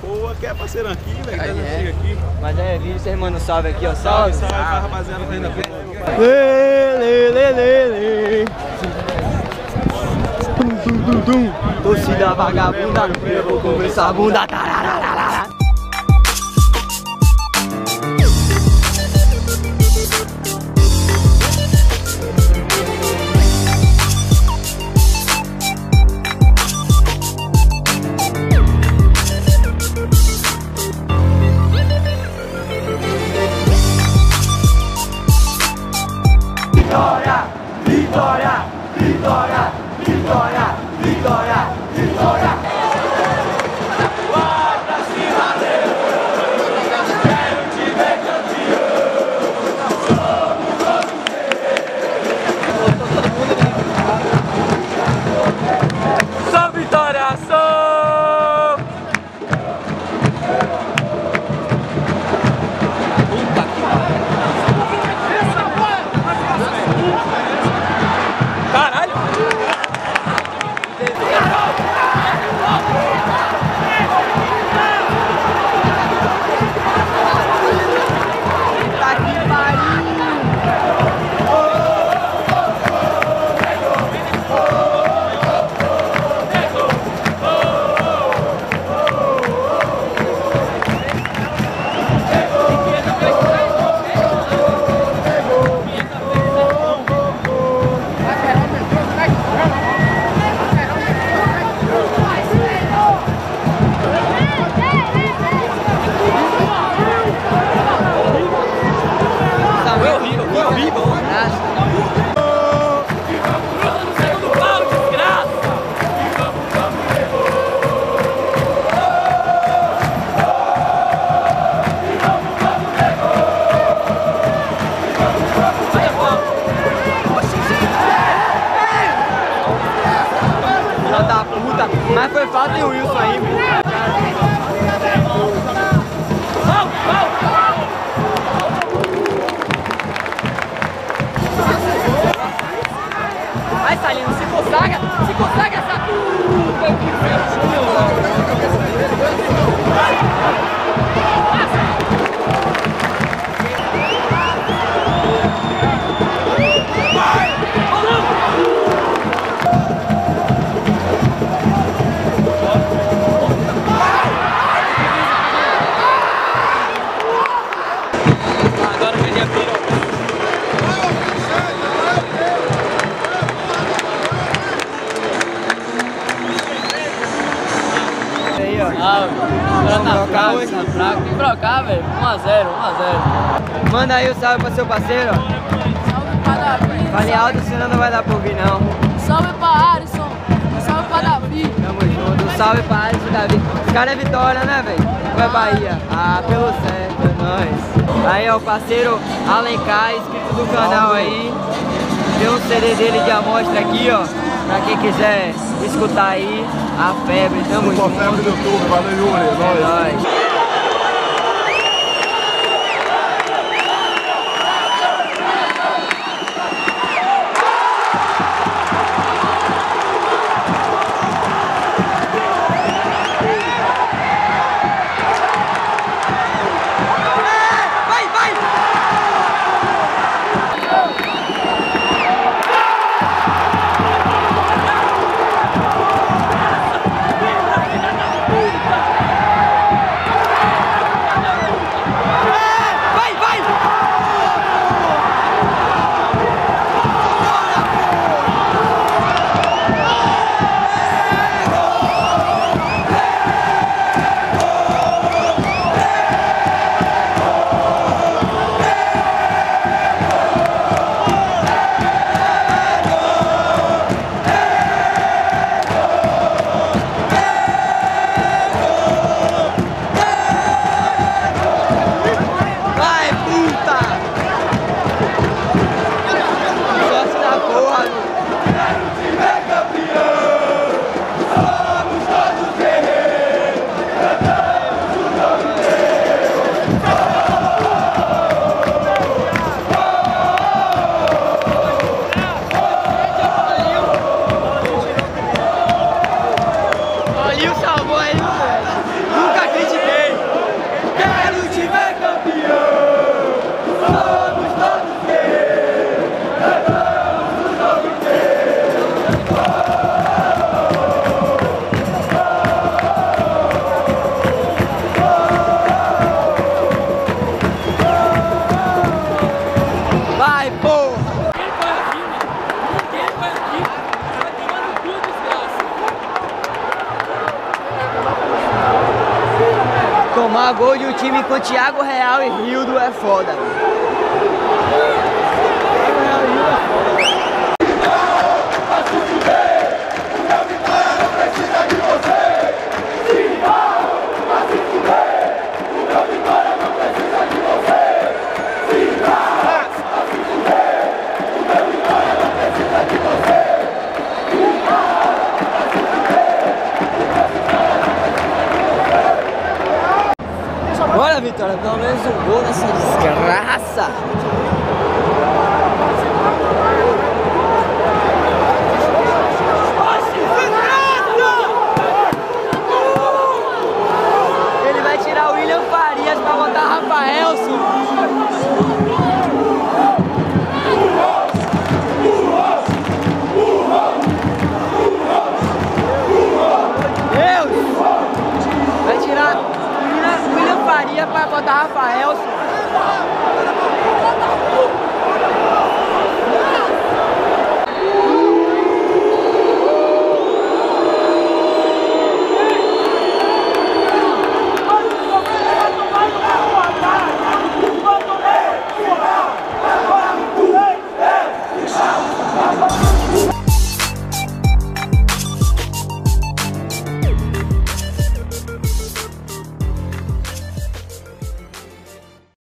Pô, aqui é parceirão aqui, velho. Aqui. Mas é vídeo, vocês mandam um salve aqui, ó. Salve. Salve pra rapaziada que tá indo aqui. Torcida vagabunda, eu vou comer essa bunda. Vitória, vitória, vitória, vitória, vitória, vitória. Vai pra cima, quero te ver campeão. Somos todos eles. Sou Vitória, sou. Mas foi falta em Wilson aí, vai, Salino, se consagra essa Vem pra cá, velho. 1x0. Manda aí o salve pra seu parceiro. Salve pra Davi. Fale alto, senão não vai dar pra ouvir, não. Salve pra Alisson. Salve pra Davi. Tamo junto. Um salve pra Alisson e Davi. Os caras é Vitória, né, velho? Ou é Bahia? Ah, pelo certo, é nóis. Aí, ó, o parceiro Alencar, inscrito do canal aí. Tem um CD dele de amostra aqui, ó. Pra quem quiser escutar aí, a febre. Tamo junto. A febre do YouTube, valeu, Yuri. É nóis. Tomar gol de um time com Thiago Real e Rildo é foda. Bora, Vitória, pelo menos um gol nessa desgraça.